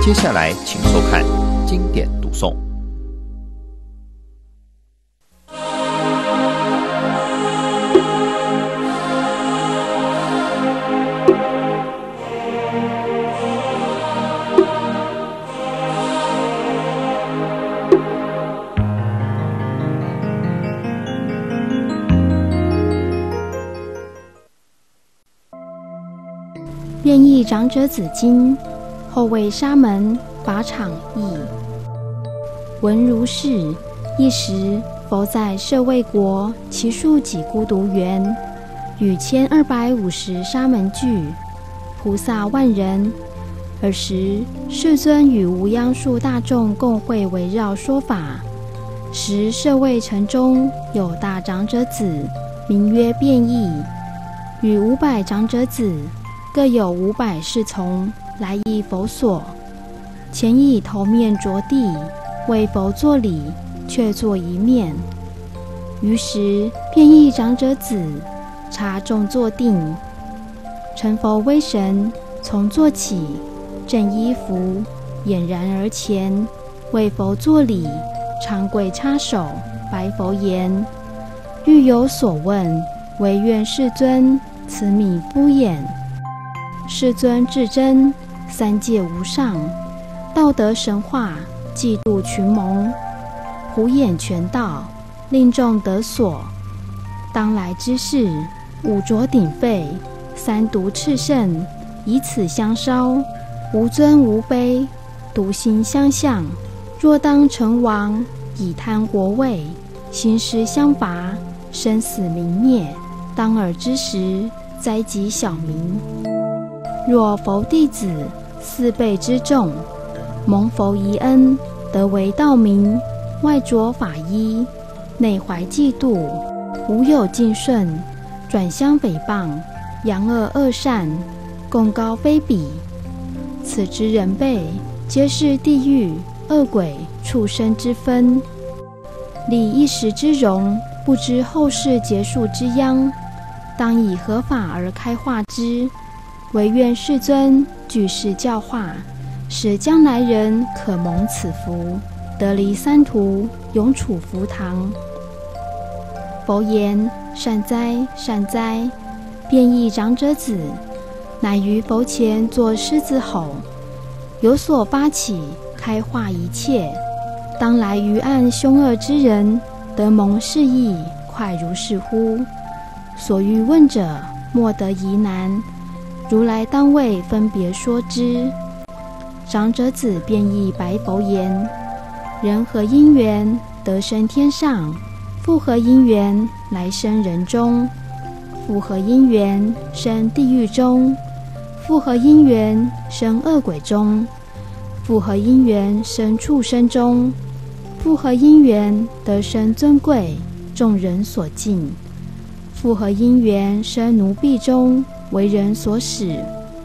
接下来请收看经典读诵。 愿意长者子经，后为沙门法场义。闻如是，一时佛在舍卫国，其数几孤独园，与1250沙门俱，菩萨万人。尔时世尊与无央数大众共会围绕说法。时舍卫城中有大长者子，名曰辩益，与500长者子，各有500侍从来诣佛所，前以头面着地，为佛作礼，却坐一面。于时辩益长者子察众坐定，成佛威神，从坐起，正衣服，俨然而前，为佛作礼，长跪插手，白佛言：欲有所问，唯愿世尊慈悯敷衍。世尊至真，三界无上，道德神化，济度群蒙，普演全道，令众得所。当来之事，五浊鼎沸，三毒炽盛，以此相烧，无尊无卑，独心相向。若当成王，以贪国位，行尸相伐，生死明灭。当尔之时，灾及小民。若佛弟子4辈之众，蒙佛遗恩，得为道民，外着法衣，内怀嫉妒，无有敬顺，转相诽谤，扬恶恶善，共高非比。此之人辈，皆是地狱、恶鬼、畜生之分，理一时之荣，不知后世结束之殃。当以合法而开化之。唯愿世尊具世教化，使将来人可蒙此福，得离三途，永处福堂。佛言：善哉，善哉！辩益长者子，乃于佛前作狮子吼，有所发起，开化一切。当来于暗凶恶之人，得蒙示意，快如是乎？所欲问者，莫得疑难。如来当为分别说之。长者子辩益白佛言：人何因缘得生天上？复何因缘来生人中？复何因缘生地狱中？复何因缘生恶鬼中？复何因缘生畜生中？复何因缘得生尊贵，众人所敬？复何因缘生奴婢中，为人所使？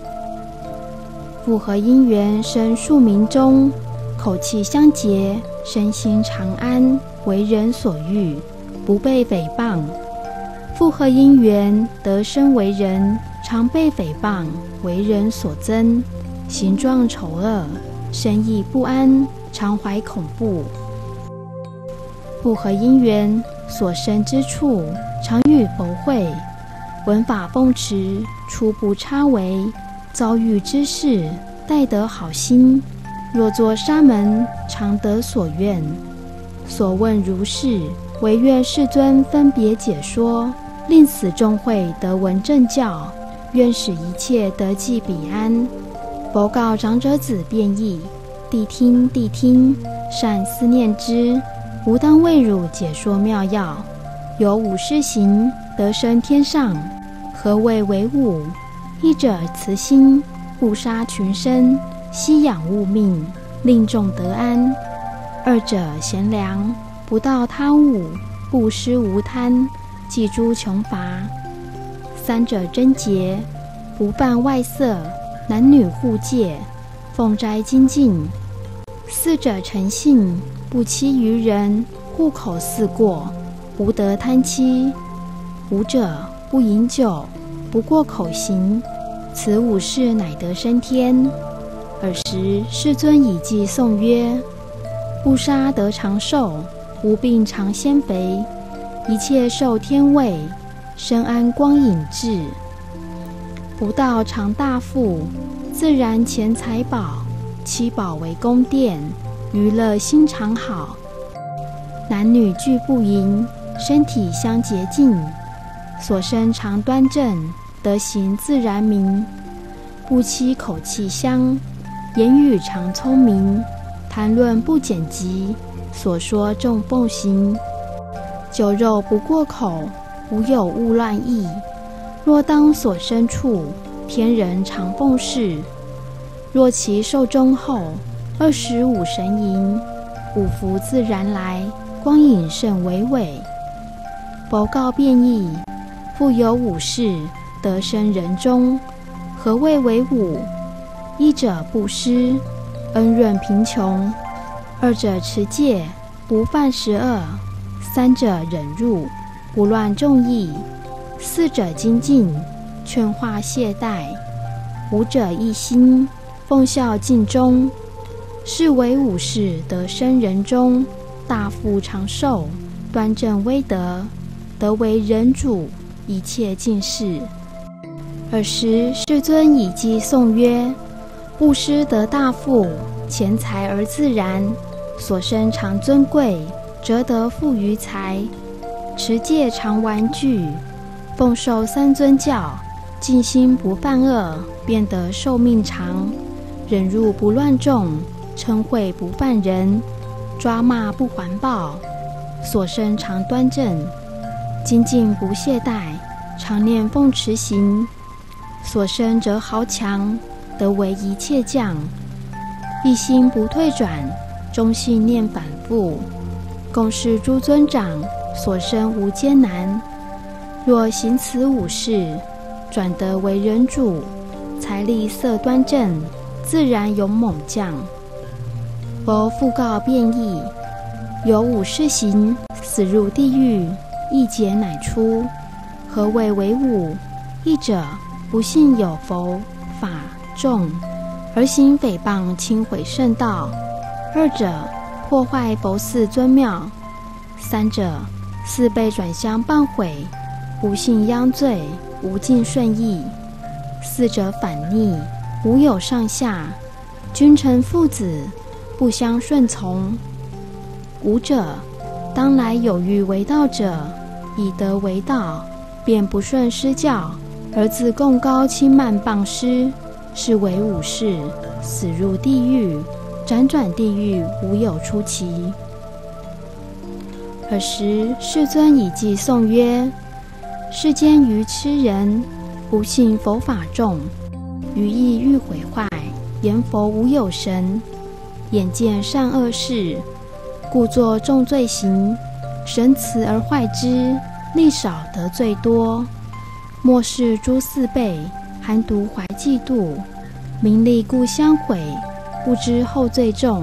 复何因缘生庶民中，口气相洁，身心常安，为人所欲，不被诽谤？复何因缘得生为人，常被诽谤，为人所憎，形状丑恶，身意不安，常怀恐怖？复何因缘所生之处，常与佛会，闻法奉持，初不差违，遭遇之事，待得好心。若作沙门，常得所愿。所问如是，唯愿世尊分别解说，令此众会得闻正教，愿使一切得济彼安。佛告长者子辩益：谛听，谛听，善思念之。吾当为汝解说妙要。有5事行，得生天上。何谓为5？一者慈心，不杀群生，惜养物命，令众得安；二者贤良，不盗他物，布施无贪，济诸穷乏；三者贞洁，不犯外色，男女互戒，奉斋精进；四者诚信，不欺于人，户口四过，无得贪欺；五者不饮酒，不过口行。此5事乃得生天。 尔时世尊以偈颂曰：不杀得长寿，无病常鲜肥，一切受天位，身安光隐志。不道常大富，自然钱财宝，七宝为宫殿，娱乐心常好。男女俱不淫，身体相洁净，所生常端正，德行自然明。不欺口气香，言语常聪明，谈论不简极，所说众奉行。酒肉不过口，无有误乱意。若当所生处，天人常奉事。若其寿终后，25神淫，五福自然来，光影甚巍巍。佛告辩义：复有五事，得生人中。何谓为五？一者布施，恩润贫穷；二者持戒，不犯十恶；三者忍辱，不乱众议；四者精进，劝化懈怠；五者一心，奉孝尽忠。是为五事，得生人中，大富长寿，端正威德，得为人主，一切尽事。尔时世尊以偈颂曰：布施得大富，钱财而自然，所生常尊贵，则得富于财。持戒常玩具，奉受三尊教，尽心不犯恶，便得寿命长。忍辱不乱众，嗔恚不犯人，抓骂不还报，所生常端正。精进不懈怠，常念奉持行，所生则豪强，得为一切将。一心不退转，忠信念反复，共事诸尊长，所生无艰难。若行此五事，转得为人主，财力色端正，自然勇猛将。佛复告辩义：有五事行，死入地狱，一劫乃出。何谓为五？一者不信有佛法众，而行诽谤轻毁圣道；二者破坏佛寺尊庙；三者四被转相谤毁，不信殃罪，无尽顺意；四者反逆，无有上下，君臣父子不相顺从；五者当来有欲为道者，以得为道，便不顺师教，而自贡高轻慢谤师，是为五事，死入地狱，辗转地狱，无有出期。尔时世尊以偈颂曰：世间愚痴人，不信佛法众，于意欲毁坏，言佛无有神，眼见善恶事，故作重罪行，神慈而坏之，利少得罪多。末世诸四辈，含毒怀嫉妒，名利故相毁，不知后罪重。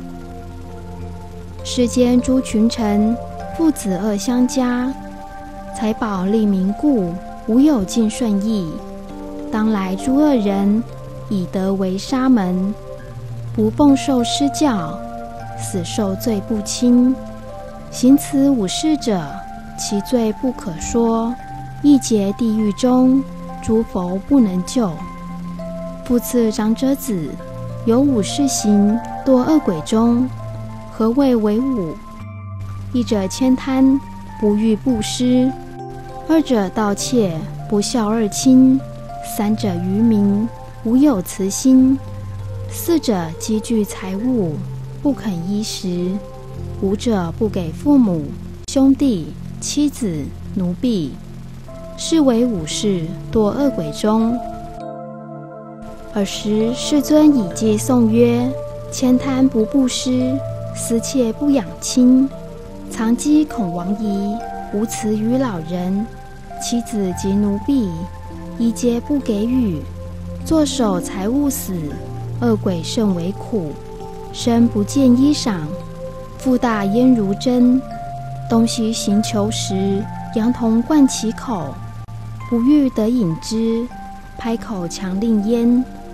世间诸群臣，父子恶相加，财宝利民故，无有尽顺意。当来诸恶人，以德为沙门，不奉受师教，死受罪不轻。行此五事者，其罪不可说，一劫地狱中，诸佛不能救。复次长者子，有五事行，堕恶鬼中。何谓为五？一者悭贪，不欲布施；二者盗窃，不孝二亲；三者愚民，无有慈心；四者积聚财物，不肯衣食；五者不给父母、兄弟、妻子、奴婢。是为五事，堕恶鬼中。尔时世尊以偈颂曰：悭贪不布施，私窃不养亲，藏积恐亡遗，无慈于老人，妻子及奴婢，一皆不给予，作守财物死，恶鬼甚为苦。身不见衣裳，腹大焉如针，东西行求时，羊童灌其口，不欲得饮之，拍口强令焉。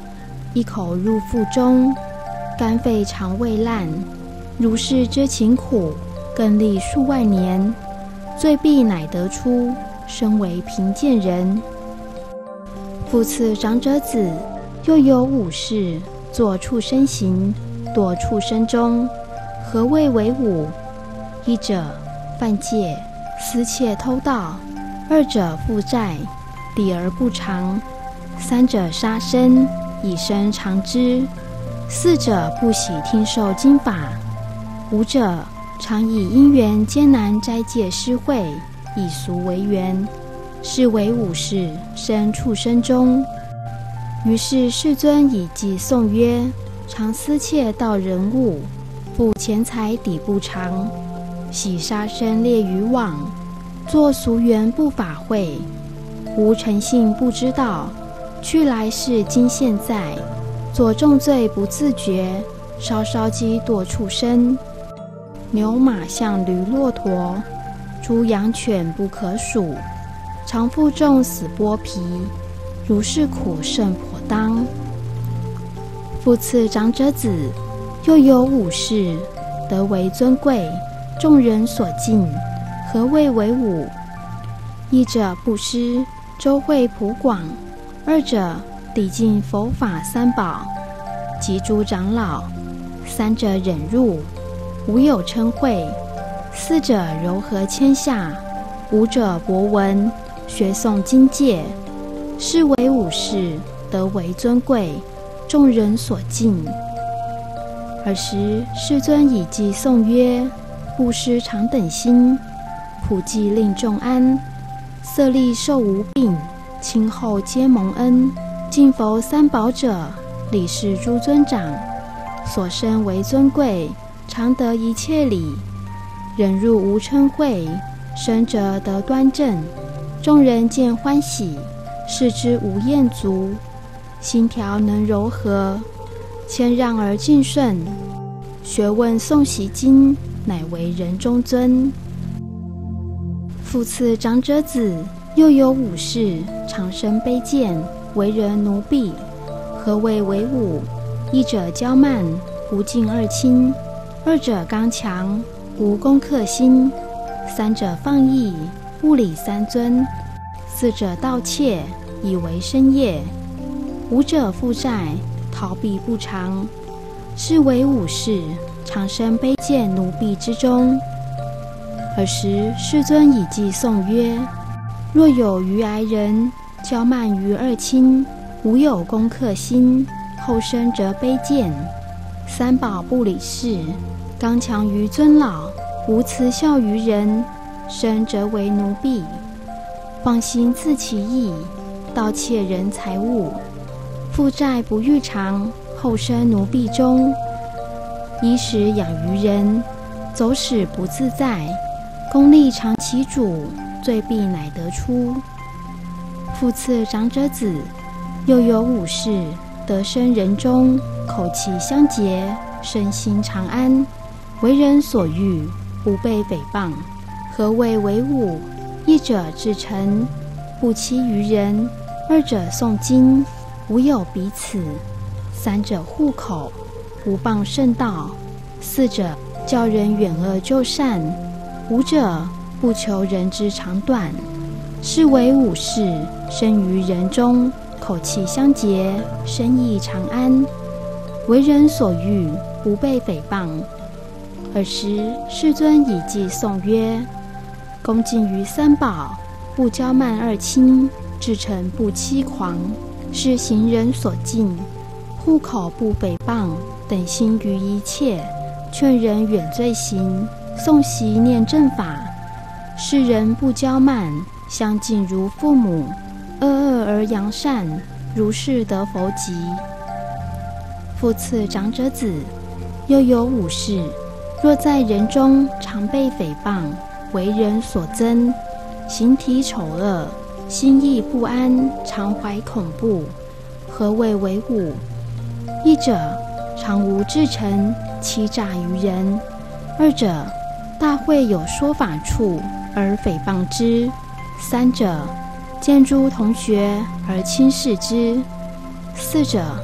一口入腹中，肝肺肠胃烂。如是之勤苦，更历数万年，罪必乃得出，身为贫贱人。复次长者子，又有五事，作畜生行，堕畜生中。何谓为五？一者犯戒，私窃偷盗；二者负债，抵而不偿；三者杀生，以身偿之；四者不喜听受经法；五者常以因缘艰难斋戒施惠，以俗为缘，是为五事，生畜生中。于是世尊以偈颂曰：常私窃盗人物，负钱财抵不偿，喜杀生猎渔网，作俗缘不法会，无诚信不知道，去来世今现在，作重罪不自觉，稍稍积堕畜生。牛马象驴骆驼，猪羊犬不可数，常负重死剥皮，如是苦甚颇当。复次长者子，又有五事，得为尊贵，众人所敬。何谓为五？一者布施，周惠普广；二者礼敬佛法三宝及诸长老；三者忍辱，无有嗔恚；四者柔和谦下；五者博闻，学诵经戒。是为五事，得为尊贵，众人所敬。尔时世尊以偈颂曰：布施常等心，普济令众安，色力受无病，亲厚皆蒙恩。敬佛三宝者，礼事诸尊长，所生为尊贵，常得一切礼。忍辱无嗔恚，身者得端正，众人见欢喜，视之无厌足，心调能柔和，谦让而敬顺，学问诵习经，乃为人中尊。复次长者子，又有五事，常生卑贱，为人奴婢。何谓为五？一者骄慢，不敬二亲；二者刚强，无攻克心；三者放逸，不理三尊；四者盗窃，以为生业；五者负债，逃避不偿。是为五事，常生卑贱奴婢之中。尔时世尊以偈颂曰：若有愚哀人，骄慢于二亲，无有攻克心，后生则卑贱；三宝不理事，刚强于尊老，无慈孝于人，生则为奴婢；放心自其意，盗窃人财物，负债不欲偿，后生奴婢中。衣食养于人，走使不自在，功利偿其主，罪必乃得出。复次长者子，又有五事，得生人中，口气相洁，身心常安，为人所欲，不被诽谤。何谓为五？一者至诚，不欺于人；二者诵经，无有彼此；三者护口，不谤圣道；四者教人远恶就善；五者不求人之长短。是为五事，生于人中，口气相洁，身意常安，为人所欲，不被诽谤。尔时世尊以偈颂曰：恭敬于三宝，不骄慢二亲，至诚不欺狂，是行人所敬；护口不诽谤，等心于一切，劝人远罪行，诵习念正法。世人不骄慢，相敬如父母，恶而扬善，如是得佛吉。复次长者子，又有五事，若在人中常被诽谤，为人所憎，形体丑恶，心意不安，常怀恐怖。何谓为五？一者常无至诚，欺诈于人；二者大会有说法处，而诽谤之；三者见诸同学而轻视之；四者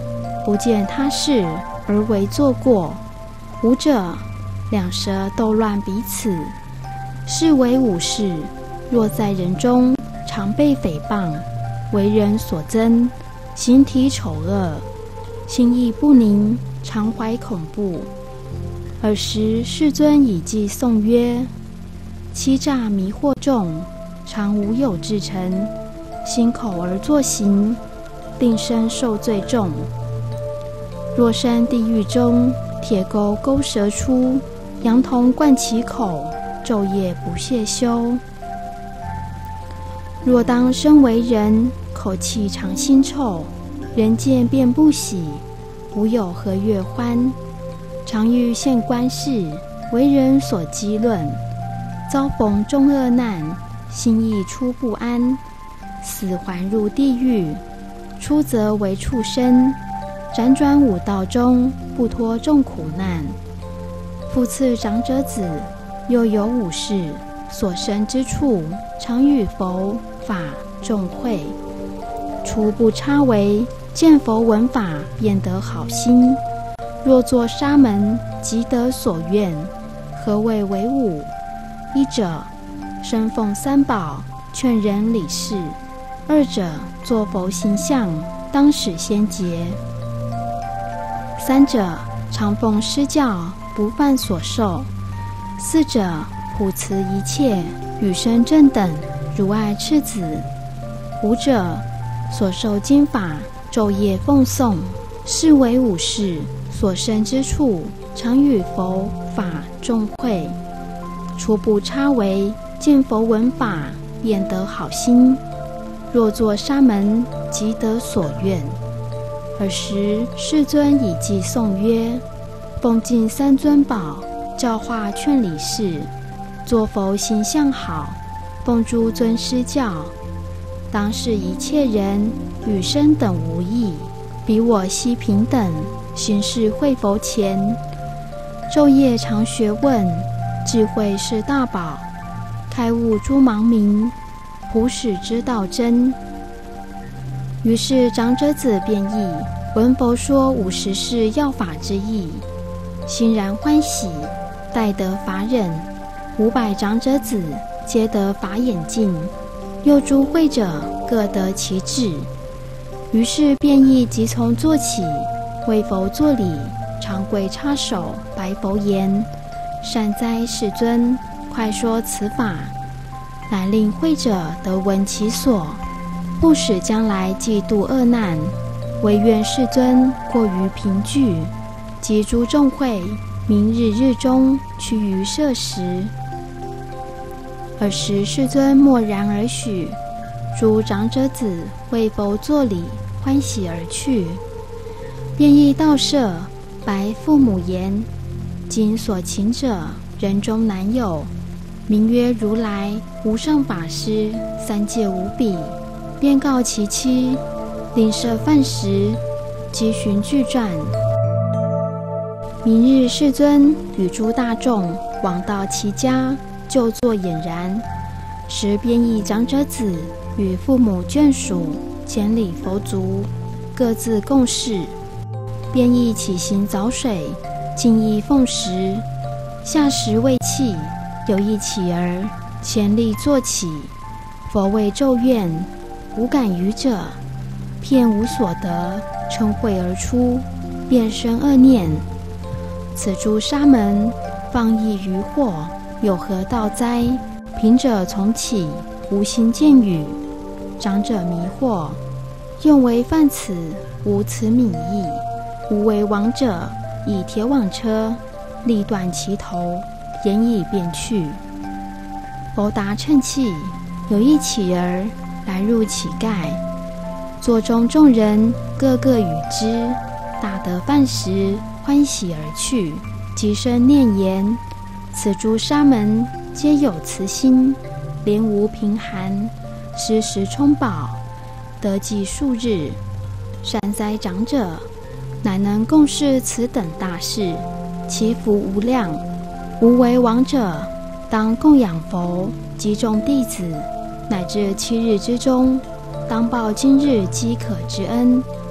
不见他事而为作过。五者，两舌斗乱彼此，是为五事。若在人中，常被诽谤，为人所憎，形体丑恶，心意不宁，常怀恐怖。尔时世尊以偈颂曰：欺诈迷惑众，常无有至诚，心口而作行，令身受罪重。若身地狱中，铁钩勾舌出，羊铜灌其口，昼夜不懈休。若当身为人，口气常腥臭，人见便不喜，无有和悦欢。常遇现官事，为人所讥论，遭逢众恶难，心意出不安，死还入地狱，出则为畜生，辗转五道中，不脱众苦难。复次长者子，又有五事，所生之处，常与佛法众会，初不差为，见佛闻法，便得好心。若作沙门，即得所愿。何谓为五？一者，身奉三宝，劝人理事；二者，作佛形象，当使先结；三者，常奉施教，不犯所受；四者，普慈一切，与生正等，如爱赤子；五者，所受经法，昼夜奉诵，是为五事。所生之处，常与佛法众会，初不差为，见佛闻法，便得好心。若作沙门，即得所愿。尔时世尊以偈颂曰：奉敬三尊宝，教化劝理事，作佛形象好，奉诸尊师教，当是一切人，与生等无异，比我悉平等。行事会佛前，昼夜常学问，智慧是大宝，开悟诸盲明，普使之道真。于是长者子便意，闻佛说50事要法之意，欣然欢喜，待得法忍。500长者子皆得法眼净，又诸会者各得其智。于是便意即从坐起，为佛作礼，长跪插手，白佛言：善哉世尊，快说此法，乃令会者得闻其所，不使将来嫉妒恶难。唯愿世尊过于贫具，及诸众会，明日日中趋于舍时。尔时世尊默然而许，诸长者子为佛作礼，欢喜而去。便意到舍，白父母言：今所请者，人中难有，名曰如来无上法师，三界无比。便告其妻，令设饭食，即寻具传。明日世尊与诸大众往到其家，就坐俨然。时便意长者子与父母眷属前礼佛足，各自共事。便意起行早水，进衣奉食。下食未讫，有一乞儿前立坐起，佛为咒怨，无感于者，片无所得，嗔恚而出，便生恶念：此诸沙门放逸于惑，有何道哉？贫者从起，无心见语；长者迷惑，用为犯此，无此悯意。无为王者，以铁网车力断其头，言以便去。佛答嗔气，有一乞儿来入乞丐，座中众人个个与之，大得饭食，欢喜而去。即生念言：此诸沙门皆有慈心，莲无贫寒，时时充饱，得济数日。善哉长者，乃能共事此等大事，其福无量。无为王者，当供养佛及众弟子，乃至7日之中，当报今日饥渴之恩。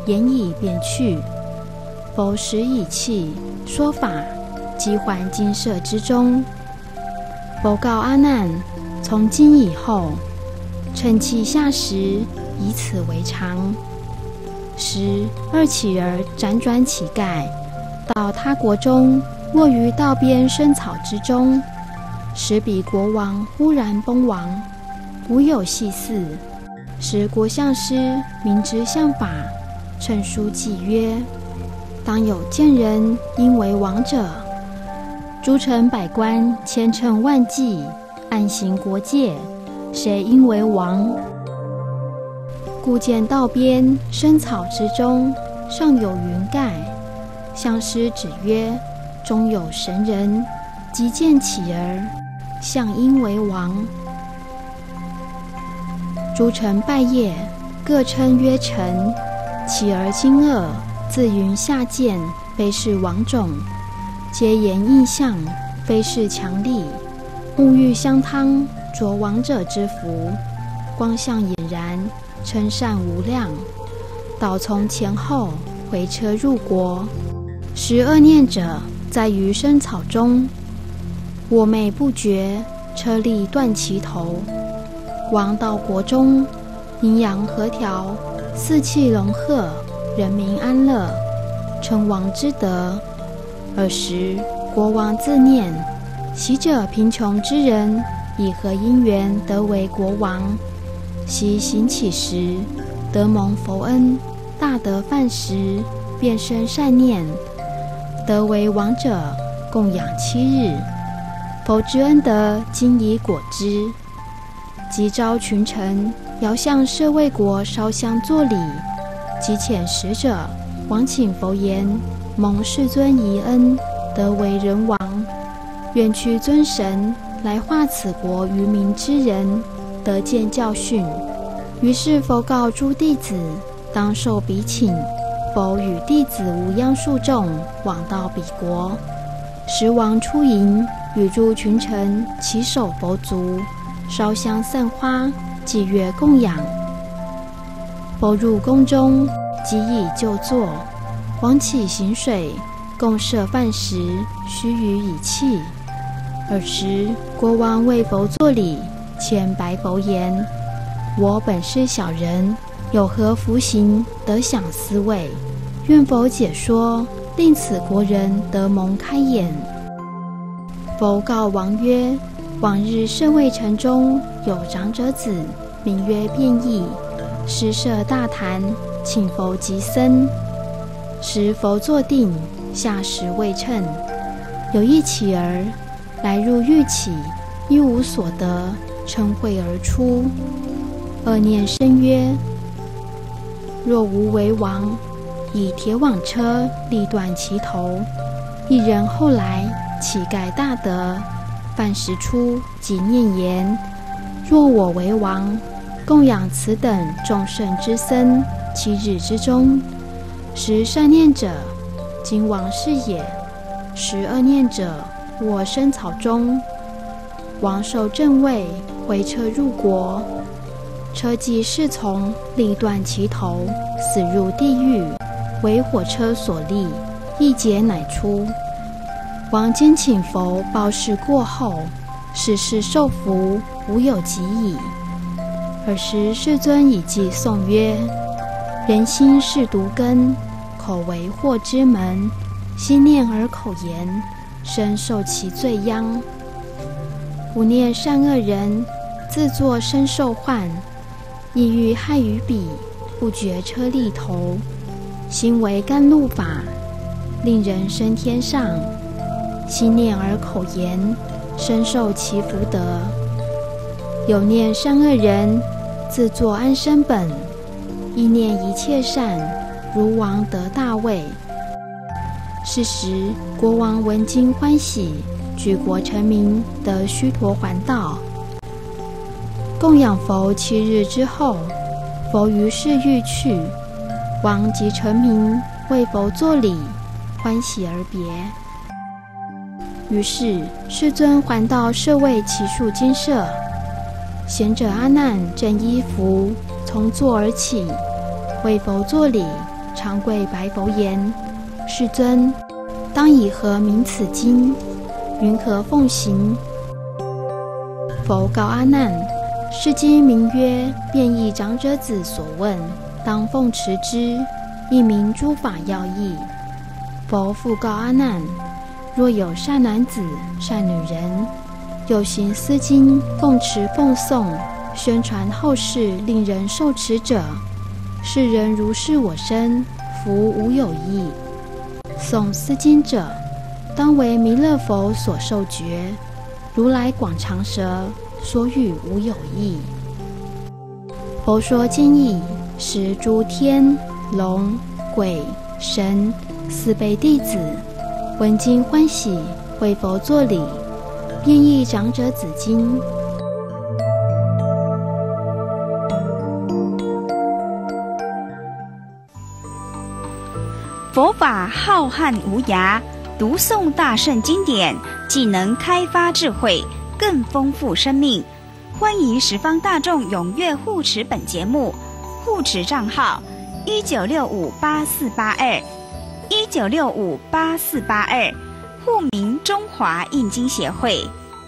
言已便去。佛时以气说法，即还精舍之中。佛告阿难：从今以后，乘气下时，以此为常。时二乞儿辗转乞丐，到他国中，卧于道边生草之中。时彼国王忽然崩亡，无有系嗣。时国相师明知相法，乘书记曰：当有见人因为王者，诸臣百官千乘万计，暗行国界，谁因为王？故见道边生草之中，上有云盖。相师指曰：中有神人，即见乞儿，相因为王。诸臣拜谒，各称曰臣。乞儿惊愕，自云下贱，非是王种。皆言印象，非是强力。沐浴香汤，着王者之服，光相俨然，称善无量。导从前后，回车入国。时恶念者在于生草中，我寐不绝，车力断其头。王到国中，阴阳和调，四气融合，人民安乐，称王之德。尔时国王自念：昔者贫穷之人，以何因缘得为国王？昔行乞时，得蒙佛恩，大得饭食，便生善念，得为王者，供养7日。佛之恩德，今已果之。即召群臣，遥向舍卫国烧香作礼。即遣使者，往请佛言：蒙世尊遗恩，得为人王，愿去尊神，来化此国愚民之人，得见教训。于是佛告诸弟子，当受彼请。佛与弟子无央数众，往到彼国。时王出营，与诸群臣齐守佛足，烧香散花，祭乐供养。佛入宫中，即以就坐。王起行水，共设饭食，须臾以泣。尔时国王为佛作礼，前白佛言：我本是小人，有何福行，得享斯位？愿佛解说，令此国人得蒙开眼。佛告王曰：往日舍卫城中有长者子，名曰辩益，施设大坛，请佛及僧。时佛坐定，下食未称。有一乞儿来入欲乞，一无所得，嗔恚而出。恶念生曰：若无为王，以铁网车力断其头。一人后来，乞丐大得，饭食出，即念言：若我为王，供养此等众圣之僧，7日之中。时善念者，今王是也；时恶念者，我生草中。王受正位，回车入国。车骑侍从，力断其头，死入地狱，为火车所立，一劫乃出。王坚请佛报事过后，世事受福，无有及矣。尔时世尊以偈颂曰：人心是毒根，口为祸之门，心念而口言，身受其罪殃。吾念善恶人，自作身受患，意欲害于彼，不觉车力头。心为甘露法，令人升天上。心念而口言，身受其福德。有念善恶人，自作安身本，意念一切善，如王得大位。是时国王闻经欢喜，举国臣民得须陀洹道。供养佛7日之后，佛于是欲去。王及臣民为佛作礼，欢喜而别。于是世尊还到舍卫祇树精舍。贤者阿难正衣服，从座而起，为佛作礼， 长跪白佛言：世尊，当以何名此经？云何奉行？佛告阿难：是经名曰变异长者子所问，当奉持之，一名诸法要义。佛复告阿难：若有善男子、善女人，有行思经，奉持奉诵，宣传后世，令人受持者，是人如是我身，福无有异。诵思经者，当为弥勒佛所受觉，如来广长舌，所语无有异。佛说经义，使诸天龙鬼神四辈弟子闻经欢喜，为佛作礼，变异长者子经。 佛法浩瀚无涯，读诵大圣经典，既能开发智慧，更丰富生命。欢迎十方大众踊跃护持本节目，护持账号19658482，19658482，户名中华印经协会。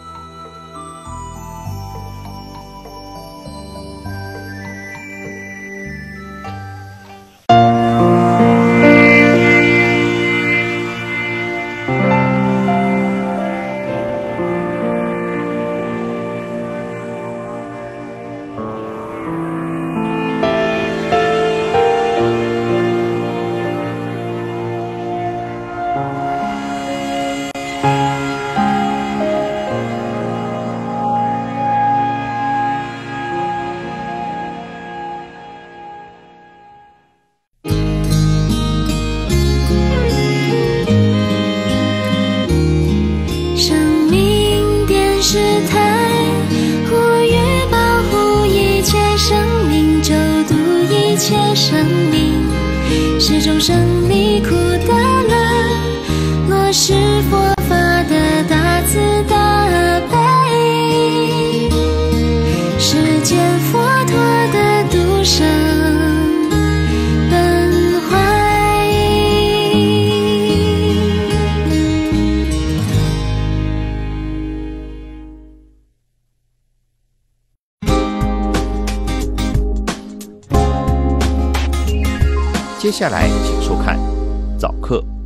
生命是众生离苦得乐，落实佛法的大慈大悲，世间佛陀的度生本怀。 接下来请收看早课。